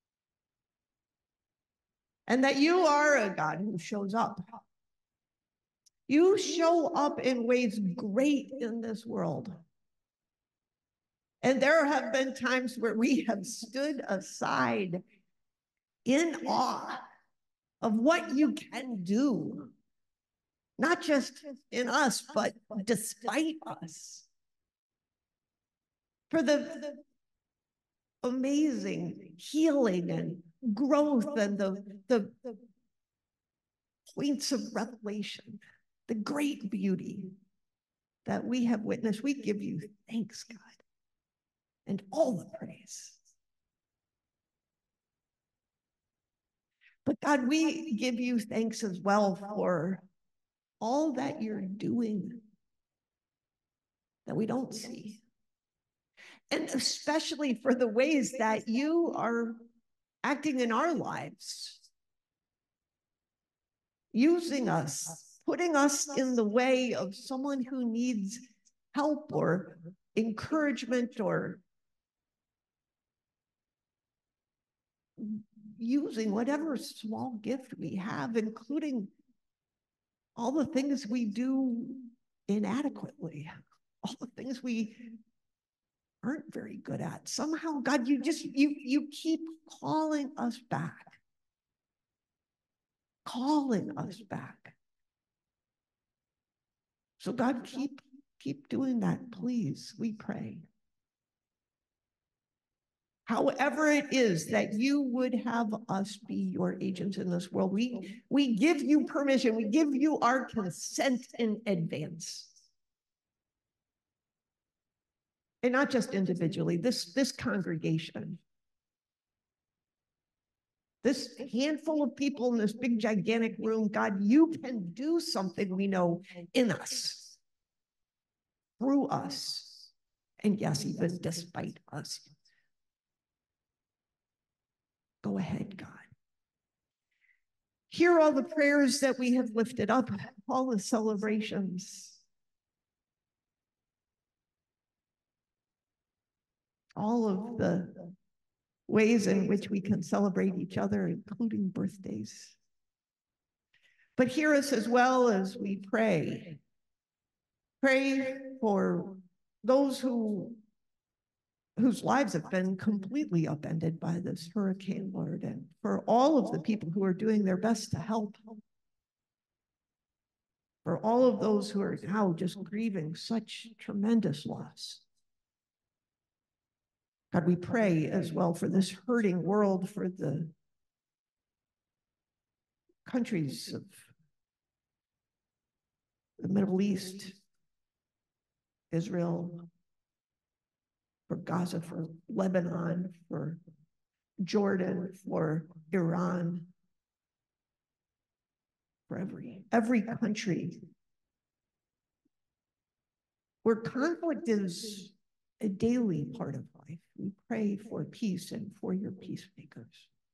And that you are a God who shows up. You show up in ways great in this world. And there have been times where we have stood aside in awe of what you can do, not just in us, but despite us. For the amazing healing and growth and the points of revelation, the great beauty that we have witnessed, we give you thanks, God, and all the praise. But God, we give you thanks as well for all that you're doing that we don't see. And especially for the ways that you are acting in our lives, using us, putting us in the way of someone who needs help or encouragement, or using whatever small gift we have, including all the things we do inadequately, all the things we aren't very good at. Somehow, God, you keep calling us back. Calling us back. So God, keep doing that, please, we pray. However it is that you would have us be your agents in this world, we give you permission, we give you our consent in advance. And not just individually, this congregation, this handful of people in this big, gigantic room, God, you can do something we know in us, through us, and yes, even despite us. Go ahead, God. Hear all the prayers that we have lifted up, all the celebrations, all of the ways in which we can celebrate each other, including birthdays. But hear us as well as we pray. Pray for those whose lives have been completely upended by this hurricane, Lord, and for all of the people who are doing their best to help. For all of those who are now just grieving such tremendous loss. God, we pray as well for this hurting world, for the countries of the Middle East, Israel, for Gaza, for Lebanon, for Jordan, for Iran, for every country where conflict is a daily part of life. We pray for peace and for your peacemakers.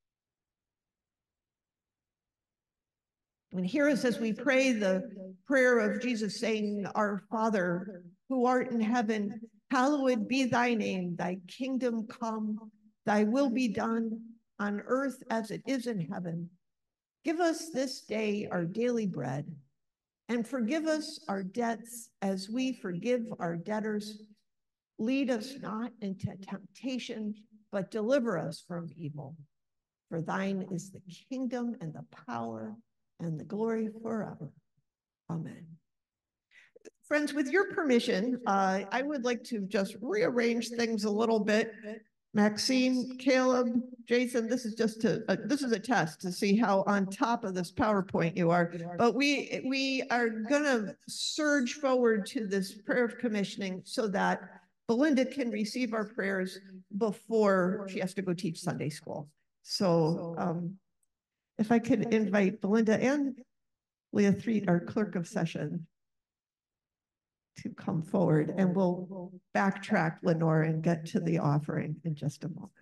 And hear us as we pray the prayer of Jesus saying, "Our Father, who art in heaven, hallowed be thy name. Thy kingdom come, thy will be done on earth as it is in heaven. Give us this day our daily bread, and forgive us our debts as we forgive our debtors. Lead us not into temptation, but deliver us from evil. For thine is the kingdom and the power and the glory forever. Amen." Friends, with your permission, I would like to just rearrange things a little bit Maxine, Caleb, Jason, this is just this is a test to see how on top of this PowerPoint you are. But we are gonna surge forward to this prayer of commissioning so that Belinda can receive our prayers before she has to go teach Sunday school. So if I could invite Belinda and Leah Threet, our clerk of session, to come forward, and we'll backtrack, Lenore, and get to the offering in just a moment.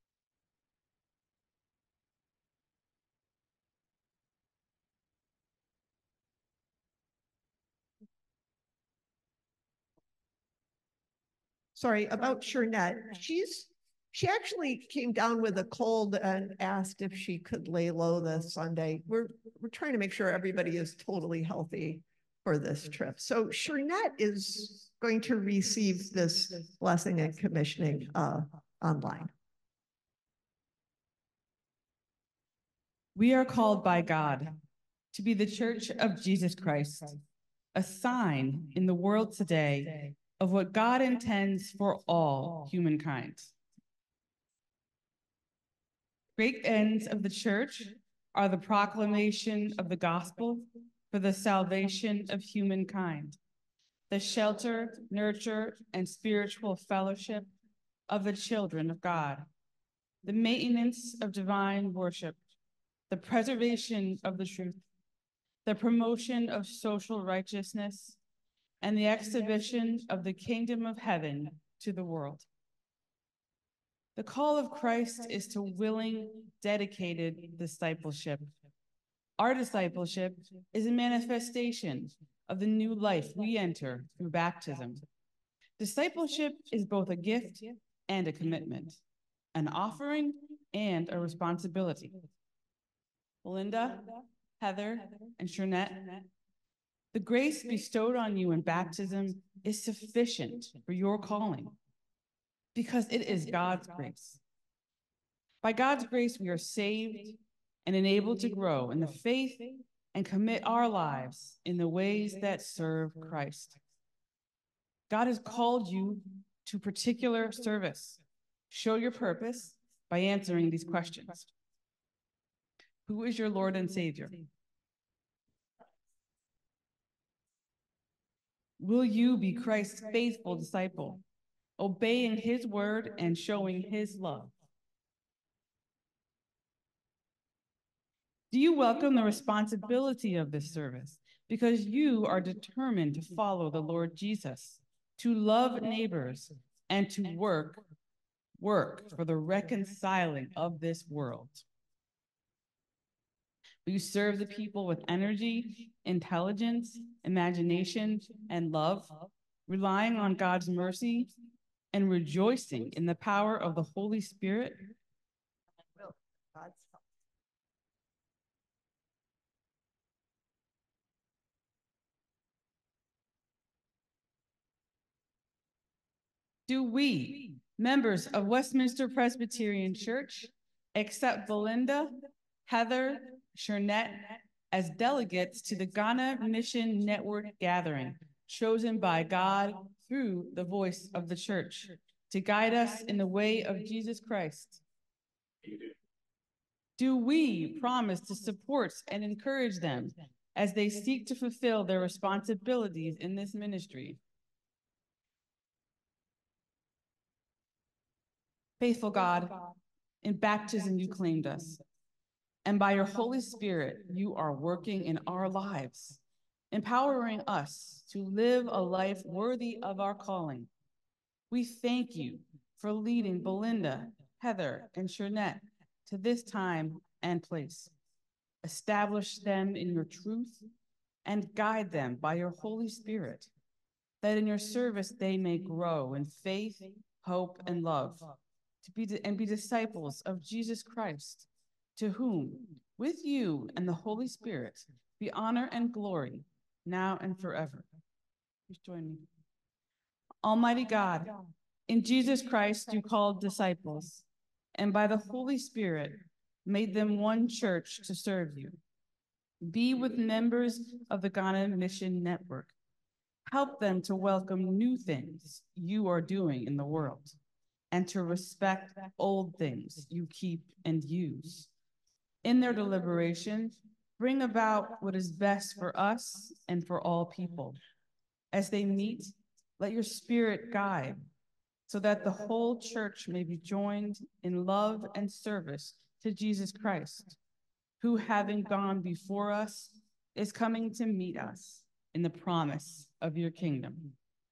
Sorry, about Shernette. She actually came down with a cold and asked if she could lay low this Sunday. We're trying to make sure everybody is totally healthy for this trip. So Shernette is going to receive this blessing and commissioning online. We are called by God to be the Church of Jesus Christ, a sign in the world today of what God intends for all humankind. Great ends of the church are the proclamation of the gospel for the salvation of humankind, the shelter, nurture, and spiritual fellowship of the children of God, the maintenance of divine worship, the preservation of the truth, the promotion of social righteousness, and the exhibition of the kingdom of heaven to the world. The call of Christ is to willing, dedicated discipleship. Our discipleship is a manifestation of the new life we enter through baptism. Discipleship is both a gift and a commitment, an offering and a responsibility. Belinda, Heather, and Shernette, the grace bestowed on you in baptism is sufficient for your calling because it is God's grace. By God's grace, we are saved and enabled to grow in the faith and commit our lives in the ways that serve Christ. God has called you to particular service. Show your purpose by answering these questions. Who is your Lord and Savior? Will you be Christ's faithful disciple, obeying his word and showing his love? Do you welcome the responsibility of this service because you are determined to follow the Lord Jesus, to love neighbors, and to work for the reconciling of this world? Will you serve the people with energy, intelligence, imagination, and love, relying on God's mercy and rejoicing in the power of the Holy Spirit? Do we, members of Westminster Presbyterian Church, accept Belinda, Heather, Shernette as delegates to the Ghana Mission Network gathering, chosen by God through the voice of the church to guide us in the way of Jesus Christ? Do we promise to support and encourage them as they seek to fulfill their responsibilities in this ministry? Faithful God, in baptism you claimed us, and by your Holy Spirit you are working in our lives, empowering us to live a life worthy of our calling. We thank you for leading Belinda, Heather, and Shernette to this time and place. Establish them in your truth and guide them by your Holy Spirit, that in your service they may grow in faith, hope, and love, and be disciples of Jesus Christ, to whom, with you and the Holy Spirit, be honor and glory, now and forever. Please join me. Almighty God, in Jesus Christ you called disciples, and by the Holy Spirit made them one church to serve you. Be with members of the Ghana Mission Network. Help them to welcome new things you are doing in the world. and to respect old things you keep and use. In their deliberation, bring about what is best for us and for all people. As they meet, let your spirit guide, so that the whole church may be joined in love and service to Jesus Christ, who, having gone before us, is coming to meet us in the promise of your kingdom.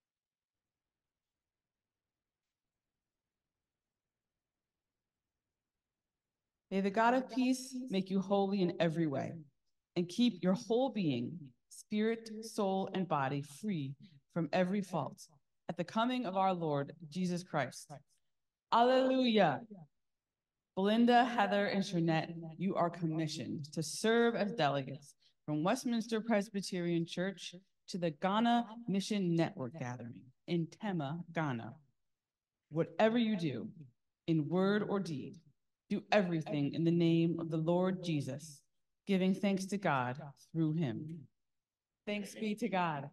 May the God of peace make you holy in every way, and keep your whole being, spirit, soul, and body free from every fault at the coming of our Lord Jesus Christ. Alleluia. Belinda, Heather, and Shernette, you are commissioned to serve as delegates from Westminster Presbyterian Church to the Ghana Mission Network Gathering in Tema, Ghana. Whatever you do, in word or deed, do everything in the name of the Lord Jesus, giving thanks to God through him. Thanks be to God.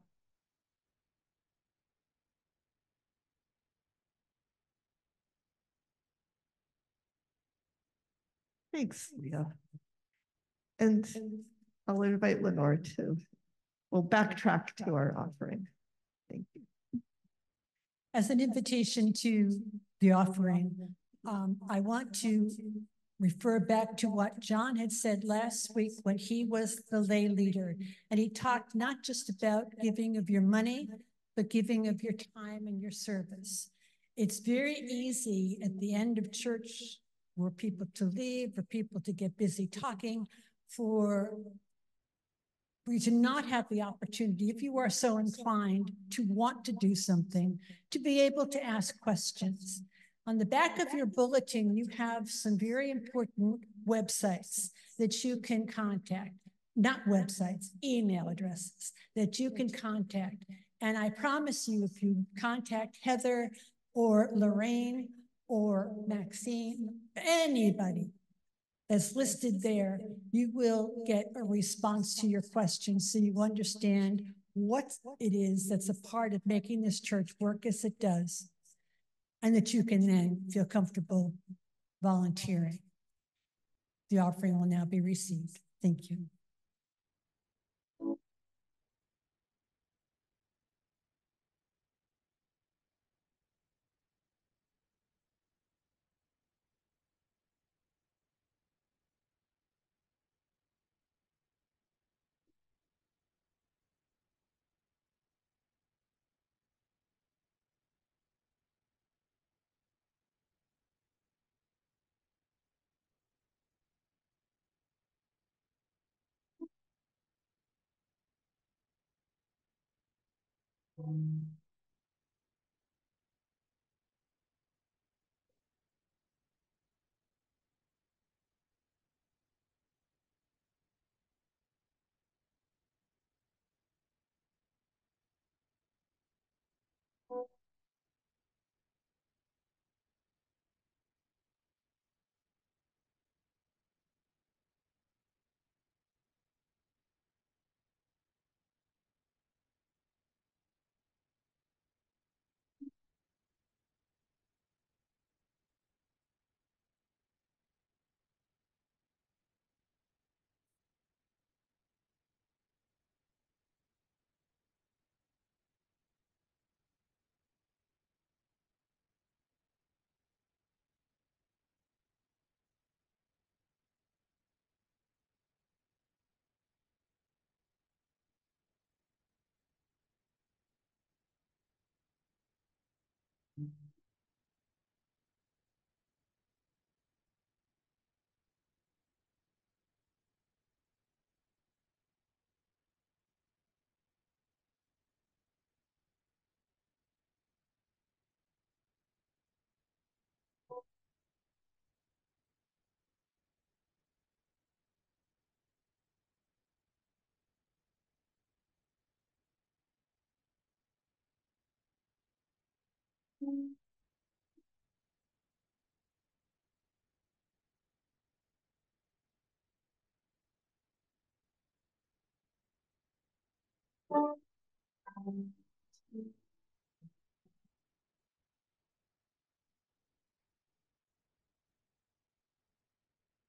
Thanks, Leah. And I'll invite Lenore to, we'll backtrack to our offering. Thank you. As an invitation to the offering, I want to refer back to what John had said last week when he was the lay leader. And he talked not just about giving of your money, but giving of your time and your service. It's very easy at the end of church for people to leave, for people to get busy talking, for you to not have the opportunity, if you are so inclined to want to do something, to be able to ask questions. On the back of your bulletin, you have some very important websites that you can contact. Not websites, email addresses that you can contact. And I promise you, if you contact Heather or Lorraine or Maxine, anybody that's listed there, you will get a response to your questions so you understand what it is that's a part of making this church work as it does, and that you can then feel comfortable volunteering. The offering will now be received. Thank you.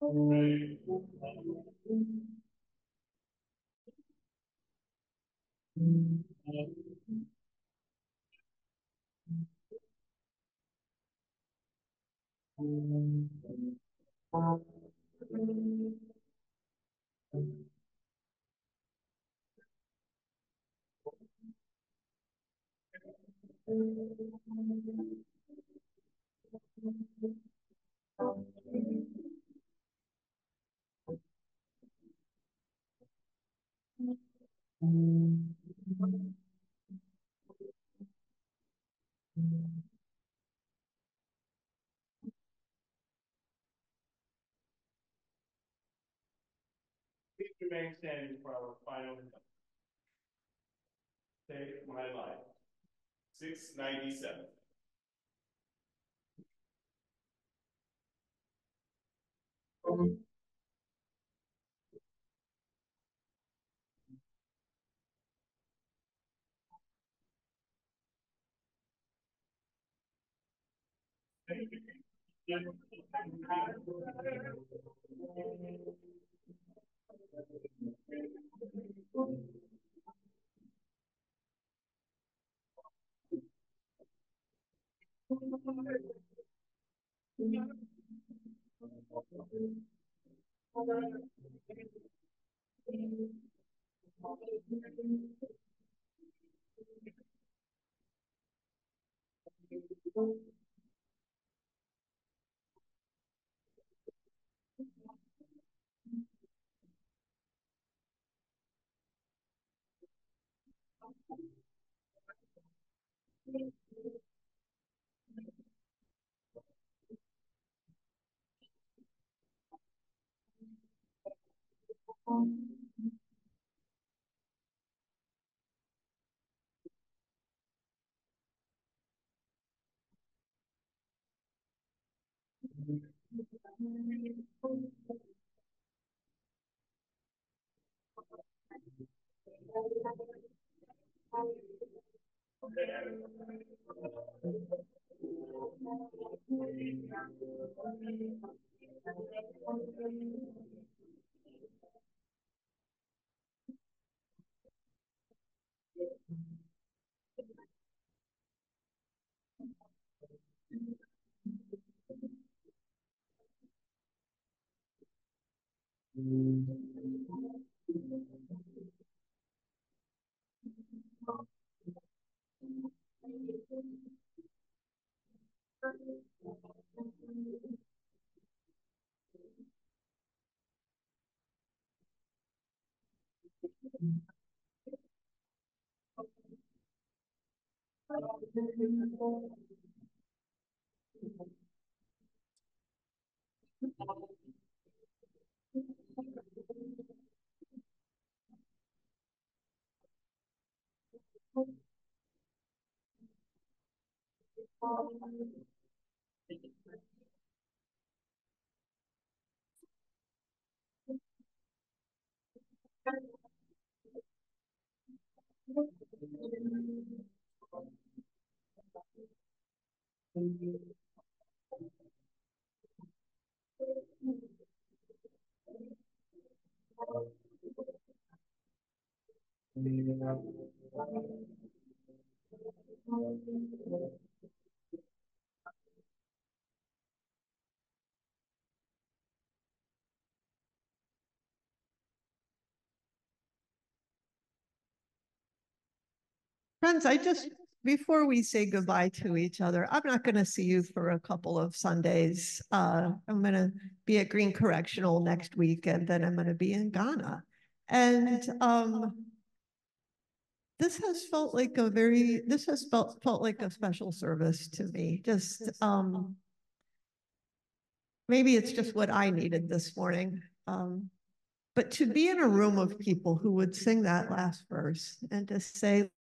Please remain standing for our final Save My Life, 697. Friends, before we say goodbye to each other, I'm not going to see you for a couple of Sundays. I'm going to be at Green Correctional next week, and then I'm going to be in Ghana. And this has felt like felt like a special service to me. Maybe it's just what I needed this morning. But to be in a room of people who would sing that last verse and to say,